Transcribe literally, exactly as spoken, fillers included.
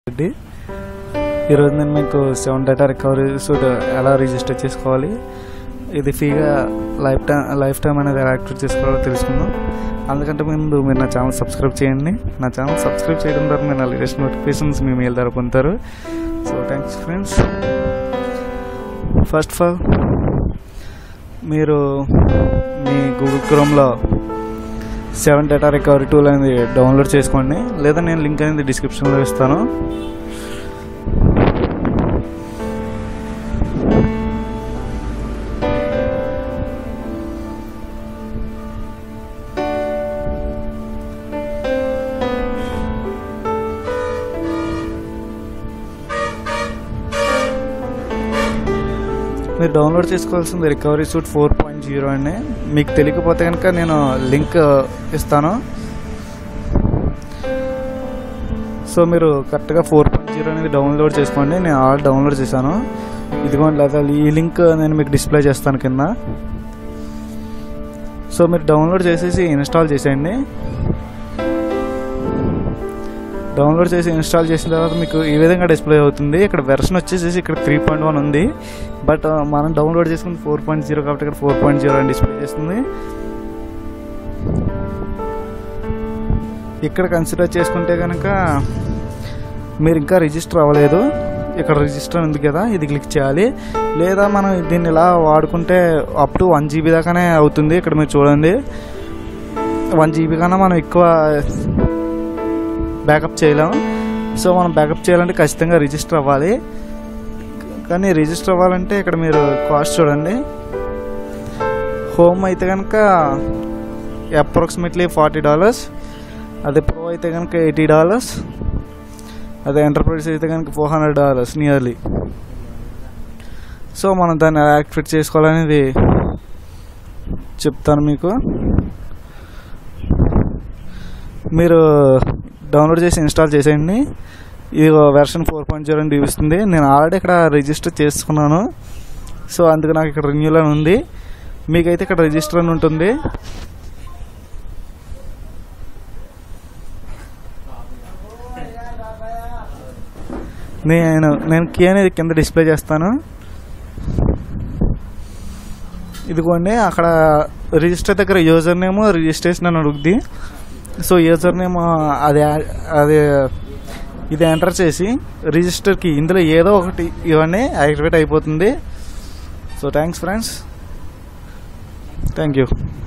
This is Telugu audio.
ఈరోజు నేను మీకు సెవెన్ డేటా రికవరీ సూట్ ఎలా రిజిస్టర్ చేసుకోవాలి, ఇది ఫ్రీగా లైఫ్ టైం లైఫ్ టైం అనేది ఎలా యాక్టివేట్ చేసుకోవాలో తెలుసుకుందాం. అందుకంటే ముందు మీరు నా ఛానల్ సబ్స్క్రైబ్ చేయండి. నా ఛానల్ సబ్స్క్రైబ్ చేయడం ద్వారా మీరు నా లేటెస్ట్ నోటిఫికేషన్స్ మీ మెయిల్ ద్వారా పొందుతారు. So thanks friends. First of all మీరు మీ గూగుల్ క్రోమ్లో సెవెన్ డేటా రికవరీ టూల్ అనేది డౌన్లోడ్ చేసుకోండి, లేదా నేను లింక్ అనేది డిస్క్రిప్షన్లో ఇస్తాను. మీరు డౌన్లోడ్ చేసుకోవాల్సింది recovery suite four point zero అండి. మీకు తెలియకపోతే కనుక నేను లింక్ ఇస్తాను. సో మీరు కరెక్ట్గా ఫోర్ పాయింట్ జీరో అనేది డౌన్లోడ్ చేసుకోండి. నేను ఆల్రెడీ డౌన్లోడ్ చేశాను. ఇదిగోండి, లేదా ఈ లింక్ నేను మీకు డిస్ప్లే చేస్తాను కింద. సో మీరు డౌన్లోడ్ చేసేసి ఇన్స్టాల్ చేసేయండి. డౌన్లోడ్ చేసి ఇన్స్టాల్ చేసిన తర్వాత మీకు ఈ విధంగా డిస్ప్లే అవుతుంది. ఇక్కడ వెర్షన్ వచ్చేసి ఇక్కడ త్రీ పాయింట్ వన్ ఉంది, బట్ మనం డౌన్లోడ్ చేసుకుని ఫోర్ పాయింట్ జీరో కాబట్టి ఇక్కడ ఫోర్ పాయింట్ జీరో అని డిస్ప్లే చేస్తుంది. ఇక్కడ కన్సిడర్ చేసుకుంటే కనుక మీరు ఇంకా రిజిస్టర్ అవ్వలేదు, ఇక్కడ రిజిస్టర్ ఉంది కదా, ఇది క్లిక్ చేయాలి. లేదా మనం దీన్ని ఇలా వాడుకుంటే అప్ టు వన్ జీబీ దాకానే అవుతుంది. ఇక్కడ మీరు చూడండి, వన్ జీబీ కన్నా మనం ఎక్కువ బ్యాకప్ చేయలేము. సో మనం బ్యాకప్ చేయాలంటే ఖచ్చితంగా రిజిస్టర్ అవ్వాలి. కానీ రిజిస్టర్ అవ్వాలంటే ఇక్కడ మీరు కాస్ట్ చూడండి. హోమ్ అయితే కనుక అప్రాక్సిమేట్లీ ఫార్టీ డాలర్స్, అదే ప్రో అయితే కనుక ఎయిటీ డాలర్స్, అదే ఎంటర్ప్రైజ్ అయితే కనుక four hundred dollars nearly. So మనం దాన్ని ఎలా యాక్టివేట్ చేసుకోవాలనేది చెప్తాను మీకు. మీరు డౌన్లోడ్ చేసి ఇన్స్టాల్ చేసేయండి. ఇది వెర్షన్ ఫోర్ పాయింట్ జీరో అని చూపిస్తుంది. నేను ఆల్రెడీ ఇక్కడ రిజిస్టర్ చేసుకున్నాను, సో అందుకు నాకు ఇక్కడ రెన్యూల్ అని ఉంది. మీకైతే ఇక్కడ రిజిస్టర్ అని ఉంటుంది. నేను నేను కీ అనేది కింద డిస్ప్లే చేస్తాను. ఇదిగోండి, అక్కడ రిజిస్టర్ దగ్గర యూజర్ నేమ్ రిజిస్ట్రేషన్ అని అడుగుద్ది. సో యూజర్ నేమ్ అది అది ఇది ఎంటర్ చేసి రిజిస్టర్కి ఇందులో ఏదో ఒకటి ఇవన్నీ యాక్టివేట్ అయిపోతుంది. So thanks friends, thank you.